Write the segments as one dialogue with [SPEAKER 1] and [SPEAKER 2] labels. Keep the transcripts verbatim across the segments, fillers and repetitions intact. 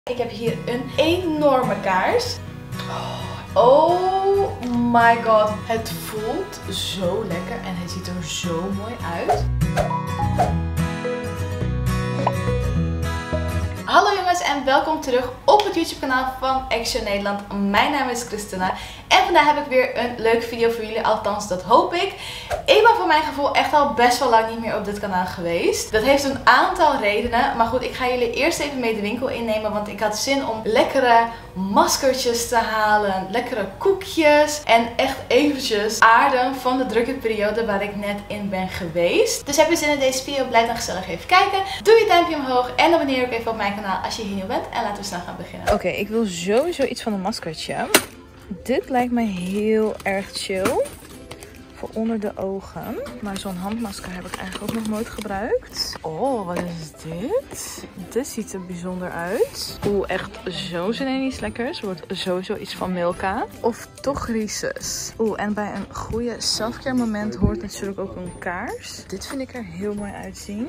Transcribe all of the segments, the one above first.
[SPEAKER 1] Ik heb hier een enorme kaars. Oh my god. Het voelt zo lekker en het ziet er zo mooi uit. Hallo jongens en welkom terug op het YouTube kanaal van Action Nederland. Mijn naam is Christina en vandaag heb ik weer een leuke video voor jullie, althans dat hoop ik. Ik ben voor mijn gevoel echt al best wel lang niet meer op dit kanaal geweest. Dat heeft een aantal redenen, maar goed, ik ga jullie eerst even mee de winkel innemen, want ik had zin om lekkere maskertjes te halen, lekkere koekjes en echt eventjes aarden van de drukke periode waar ik net in ben geweest. Dus heb je zin in deze video, blijf dan gezellig even kijken. Doe je duimpje omhoog en abonneer ook even op mijn kanaal als je hier nieuw bent en laten we snel gaan beginnen. Oké, okay, ik wil sowieso iets van een maskertje. Dit lijkt me heel erg chill. Voor onder de ogen. Maar zo'n handmasker heb ik eigenlijk ook nog nooit gebruikt. Oh, wat is dit? Dit ziet er bijzonder uit. Oeh, echt zo'n zin in iets lekkers. Wordt sowieso iets van Milka. Of toch Reese's. Oeh, en bij een goede selfcare moment hoort natuurlijk ook een kaars. Dit vind ik er heel mooi uitzien.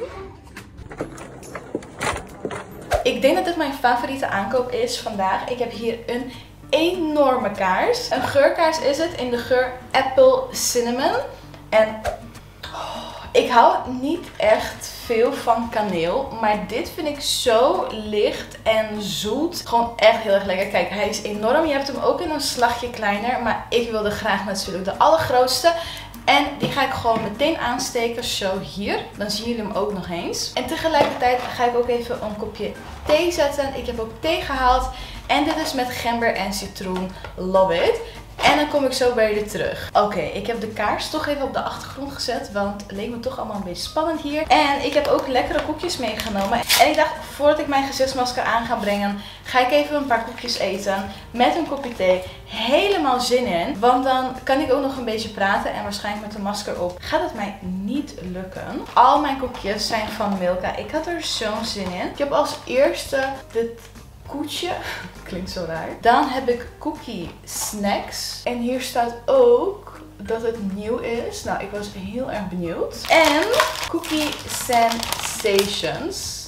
[SPEAKER 1] Ik denk dat dit mijn favoriete aankoop is vandaag. Ik heb hier een enorme kaars. Een geurkaars is het in de geur Apple Cinnamon. En oh, ik hou niet echt veel van kaneel. Maar dit vind ik zo licht en zoet. Gewoon echt heel erg lekker. Kijk, hij is enorm. Je hebt hem ook in een slagje kleiner. Maar ik wilde graag natuurlijk de allergrootste. En die ga ik gewoon meteen aansteken, zo hier. Dan zien jullie hem ook nog eens. En tegelijkertijd ga ik ook even een kopje thee zetten. Ik heb ook thee gehaald. En dit is met gember en citroen. Love it. En dan kom ik zo bij jullie terug. Oké, okay, ik heb de kaars toch even op de achtergrond gezet. Want het leek me toch allemaal een beetje spannend hier. En ik heb ook lekkere koekjes meegenomen. En ik dacht, voordat ik mijn gezichtsmasker aan ga brengen, ga ik even een paar koekjes eten. Met een kopje thee. Helemaal zin in. Want dan kan ik ook nog een beetje praten. En waarschijnlijk met de masker op gaat het mij niet lukken. Al mijn koekjes zijn van Milka. Ik had er zo'n zin in. Ik heb als eerste dit koetje. Klinkt zo raar. Dan heb ik cookie snacks. En hier staat ook dat het nieuw is. Nou, ik was heel erg benieuwd. En cookie sensations.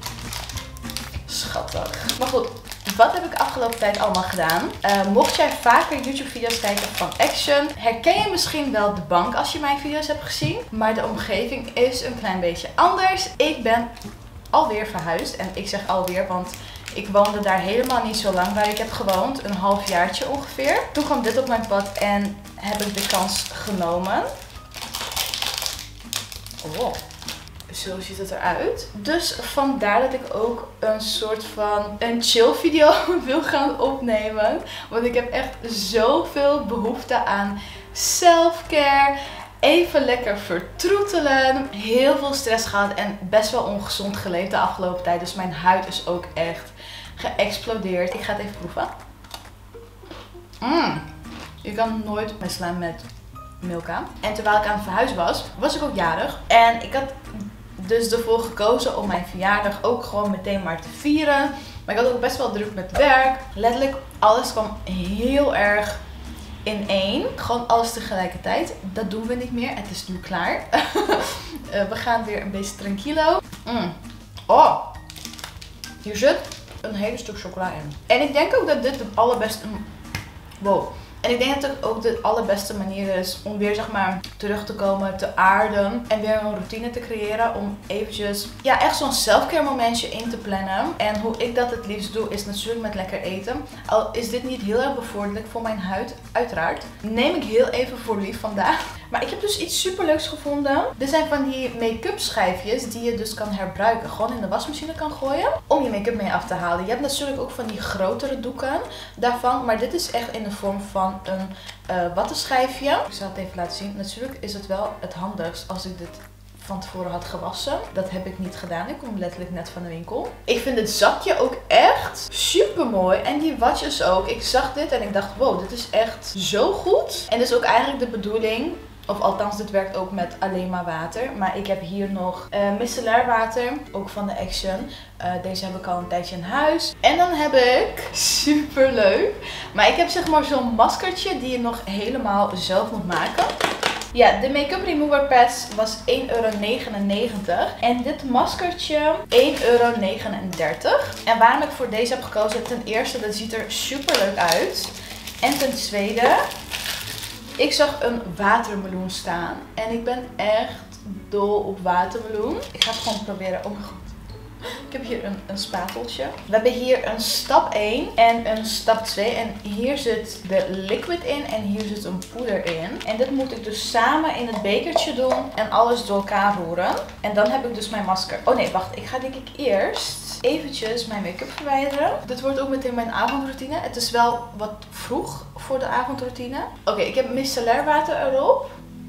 [SPEAKER 1] Schattig. Maar goed, wat heb ik afgelopen tijd allemaal gedaan? Uh, mocht jij vaker YouTube video's kijken van Action, herken je misschien wel de bank als je mijn video's hebt gezien. Maar de omgeving is een klein beetje anders. Ik ben alweer verhuisd. En ik zeg alweer, want ik woonde daar helemaal niet zo lang waar ik heb gewoond. Een halfjaartje ongeveer. Toen kwam dit op mijn pad en heb ik de kans genomen. Oh, zo ziet het eruit. Dus vandaar dat ik ook een soort van een chill video wil gaan opnemen. Want ik heb echt zoveel behoefte aan selfcare. Even lekker vertroetelen. Heel veel stress gehad en best wel ongezond geleefd de afgelopen tijd. Dus mijn huid is ook echt geëxplodeerd. Ik ga het even proeven. Mm. Je kan nooit misslaan met Milka. En terwijl ik aan het verhuizen was, was ik ook jarig. En ik had dus ervoor gekozen om mijn verjaardag ook gewoon meteen maar te vieren. Maar ik had ook best wel druk met werk. Letterlijk alles kwam heel erg in één. Gewoon alles tegelijkertijd. Dat doen we niet meer. Het is nu klaar. uh, we gaan weer een beetje tranquilo. Mm. Oh. Hier zit een hele stuk chocola in. En ik denk ook dat dit de allerbeste... Wow. En ik denk dat het ook de allerbeste manier is om weer zeg maar terug te komen, te aarden. En weer een routine te creëren om eventjes, ja, echt zo'n selfcare momentje in te plannen. En hoe ik dat het liefst doe is natuurlijk met lekker eten. Al is dit niet heel erg bevorderlijk voor mijn huid, uiteraard. Neem ik heel even voor lief vandaag. Maar ik heb dus iets super leuks gevonden. Dit zijn van die make-up schijfjes die je dus kan herbruiken. Gewoon in de wasmachine kan gooien om je make-up mee af te halen. Je hebt natuurlijk ook van die grotere doeken daarvan. Maar dit is echt in de vorm van een uh, wattenschijfje. Ik zal het even laten zien. Natuurlijk is het wel het handigst als ik dit van tevoren had gewassen. Dat heb ik niet gedaan. Ik kom letterlijk net van de winkel. Ik vind het zakje ook echt super mooi. En die watjes ook. Ik zag dit en ik dacht, wow, dit is echt zo goed. En dit is ook eigenlijk de bedoeling. Of althans, dit werkt ook met alleen maar water. Maar ik heb hier nog uh, micellair water. Ook van de Action. Uh, deze heb ik al een tijdje in huis. En dan heb ik, super leuk. Maar ik heb zeg maar zo'n maskertje die je nog helemaal zelf moet maken. Ja, de make-up remover pads was één euro negenennegentig. En dit maskertje één euro negenendertig. En waarom ik voor deze heb gekozen, ten eerste, dat ziet er super leuk uit. En ten tweede, ik zag een watermeloen staan. En ik ben echt dol op watermeloen. Ik ga het gewoon proberen. Oh mijn god. Ik heb hier een, een spateltje. We hebben hier een stap één en een stap twee. En hier zit de liquid in en hier zit een poeder in. En dit moet ik dus samen in het bekertje doen en alles door elkaar roeren. En dan heb ik dus mijn masker. Oh nee, wacht. Ik ga denk ik eerst eventjes mijn make-up verwijderen. Dit wordt ook meteen mijn avondroutine. Het is wel wat vroeg voor de avondroutine. Oké, okay, ik heb micellair water erop.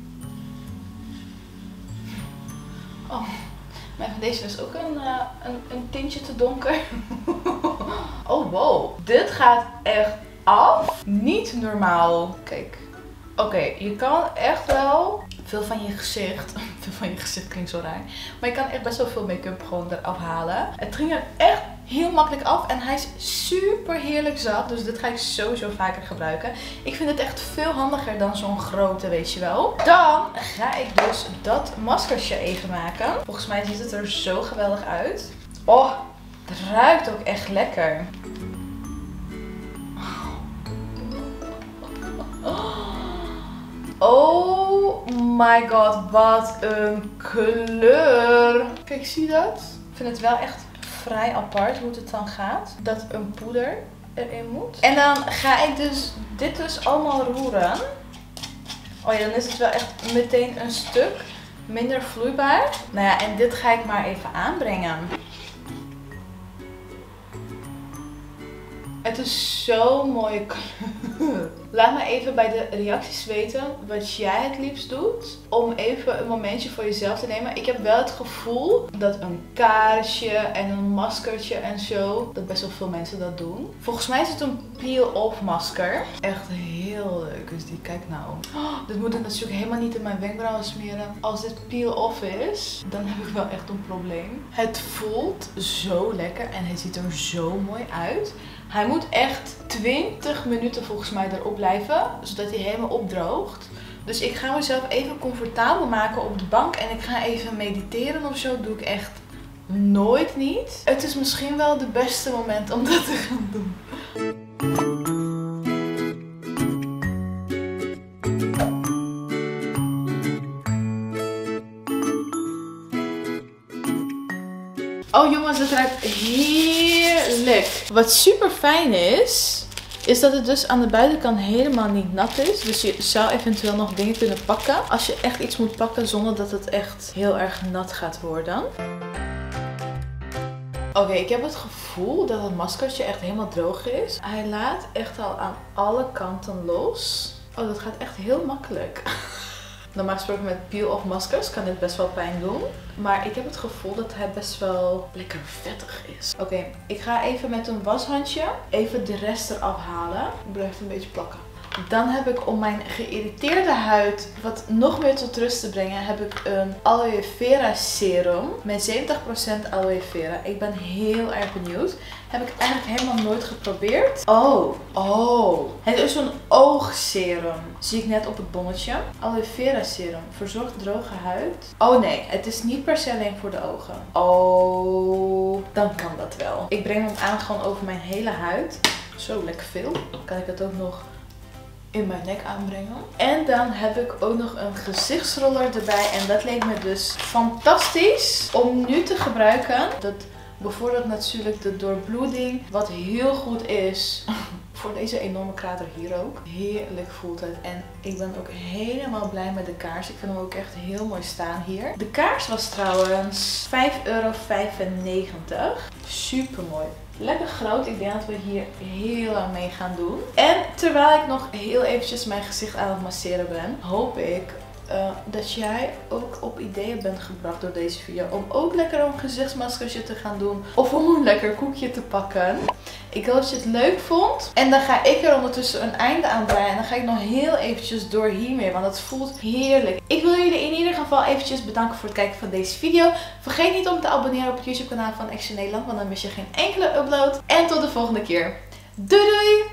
[SPEAKER 1] Oh. Mijn foundation is ook een, uh, een, een tintje te donker. Oh wow. Dit gaat echt af. Niet normaal. Kijk. Oké, okay, je kan echt wel veel van je gezicht. Veel van je gezicht klinkt zo raar. Maar je kan echt best wel veel make-up gewoon eraf halen. Het ging er echt heel makkelijk af. En hij is super heerlijk zacht. Dus dit ga ik sowieso vaker gebruiken. Ik vind het echt veel handiger dan zo'n grote, weet je wel. Dan ga ik dus dat maskertje even maken. Volgens mij ziet het er zo geweldig uit. Oh, het ruikt ook echt lekker. Oh my god, wat een kleur. Kijk, zie je dat? Ik vind het wel echt vrij apart hoe het dan gaat. Dat een poeder erin moet. En dan ga ik dus dit dus allemaal roeren. Oh ja, dan is het wel echt meteen een stuk minder vloeibaar. Nou ja, en dit ga ik maar even aanbrengen. Het is zo'n mooie kleur. Laat me even bij de reacties weten wat jij het liefst doet. Om even een momentje voor jezelf te nemen. Ik heb wel het gevoel dat een kaarsje en een maskertje en zo, dat best wel veel mensen dat doen. Volgens mij is het een peel-off masker. Echt heel leuk. Dus die, kijk nou. Oh, dit moet ik natuurlijk helemaal niet in mijn wenkbrauwen smeren. Als dit peel-off is, dan heb ik wel echt een probleem. Het voelt zo lekker en het ziet er zo mooi uit. Hij moet echt twintig minuten volgens mij erop blijven, zodat hij helemaal opdroogt. Dus ik ga mezelf even comfortabel maken op de bank en ik ga even mediteren of zo. Dat doe ik echt nooit niet. Het is misschien wel het beste moment om dat te gaan doen. Oh jongens, het ruikt heerlijk. Wat super fijn is, is dat het dus aan de buitenkant helemaal niet nat is. Dus je zou eventueel nog dingen kunnen pakken. Als je echt iets moet pakken zonder dat het echt heel erg nat gaat worden. Oké, okay, ik heb het gevoel dat het maskertje echt helemaal droog is. Hij laat echt al aan alle kanten los. Oh, dat gaat echt heel makkelijk. Normaal gesproken met peel-off maskers kan dit best wel pijn doen. Maar ik heb het gevoel dat hij best wel lekker vettig is. Oké, okay, ik ga even met een washandje even de rest eraf halen. Het blijft een beetje plakken. Dan heb ik om mijn geïrriteerde huid wat nog meer tot rust te brengen, heb ik een aloe vera serum met zeventig procent aloe vera. Ik ben heel erg benieuwd. Heb ik eigenlijk helemaal nooit geprobeerd. Oh, oh. Het is een oogserum. Zie ik net op het bonnetje. Aloe vera serum. Verzorgt droge huid. Oh nee, het is niet per se alleen voor de ogen. Oh, dan kan dat wel. Ik breng hem aan gewoon over mijn hele huid. Zo lekker veel. Dan kan ik het ook nog in mijn nek aanbrengen. En dan heb ik ook nog een gezichtsroller erbij. En dat leek me dus fantastisch om nu te gebruiken. Dat bevordert natuurlijk de doorbloeding. Wat heel goed is voor deze enorme krater hier ook. Heerlijk voelt het. En ik ben ook helemaal blij met de kaars. Ik vind hem ook echt heel mooi staan hier. De kaars was trouwens vijf euro vijfennegentig. Super mooi. Lekker groot. Ik denk dat we hier heel lang mee gaan doen. En terwijl ik nog heel eventjes mijn gezicht aan het masseren ben, hoop ik uh, dat jij ook op ideeën bent gebracht door deze video. Om ook lekker een gezichtsmaskertje te gaan doen. Of om een lekker koekje te pakken. Ik hoop dat je het leuk vond. En dan ga ik er ondertussen een einde aan breien. En dan ga ik nog heel eventjes door hiermee. Want het voelt heerlijk. Ik wil jullie in ieder geval eventjes bedanken voor het kijken van deze video. Vergeet niet om te abonneren op het YouTube kanaal van Action Nederland. Want dan mis je geen enkele upload. En tot de volgende keer. Doei doei!